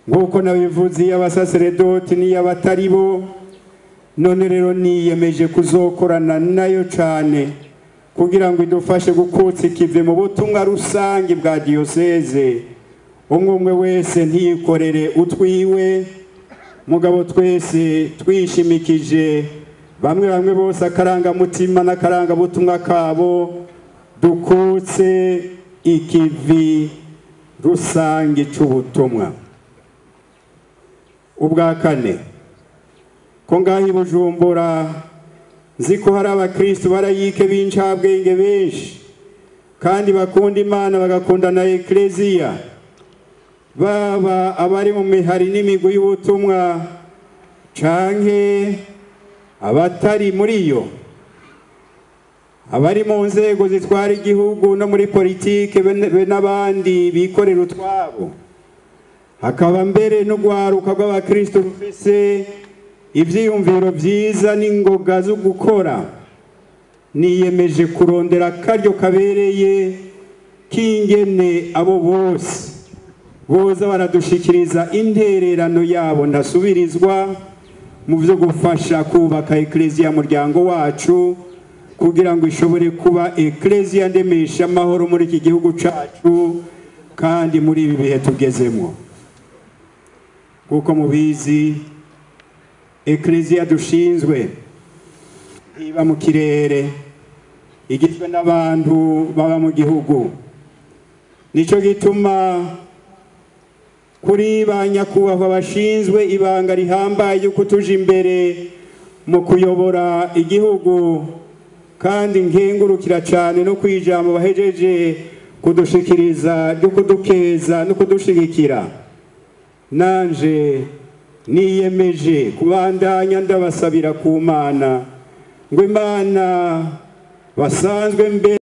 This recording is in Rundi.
nk'uko nabivuze y'abasaseredoti n'iy'abatari bo. None rero niyemeje kuzokorana nayo cyane kugira ngo idufashe gukutsa ikive mu butumwa rusange bwa diyoseze. Umwe wese ntiyikorere utwiwe, mugabo twese twishimikije bamwe bose akarangamutima n'akarangabutumwa kabo, dukutse ikivi rusange c'ubutumwa. Ubwa kane, ko ngaho i Bujumbura nzi ko hari abakristo barayike b'incabwenge benshi kandi bakunda Imana bagakunda na Ekleziya, baba abari mu mihari n'imigwi y'ubutumwa canke abatari muri yo, abari mu nzego zitwara igihugu no muri politike be n'abandi bikorera utwabo, hakaba mbere n'ugwaruka rw'abakristo rufise ivyiyumviro vyiza n'ingoga zo gukora. Niyemeje kurondera akaryo kabereye k'ingene abo bose boza baradushikiriza intererano yabo ndasubirizwa mu vyo gufasha kubaka Ekleziya muryango wacu, kugira ngo ishobore kuba Ekleziya ndemesha amahoro muri iki gihugu cacu kandi muri ibi bihe tugezemo. Kuko mubizi Ekleziya dushinzwe iba mu kirere, igizwe n'abantu baba mu gihugu. Nico gituma kuri ba nyakubahwa bashinzwe ibanga rihambaye yuko tuje imbere mu kuyobora igihugu, kandi nkengurukira cyane no kwijambo bahejeje kudushikiriza ryo kudukeza no kudushigikira. Nanje niyemeje kubandanya ndabasabira ku Mana ngo Imana basanzwe mbere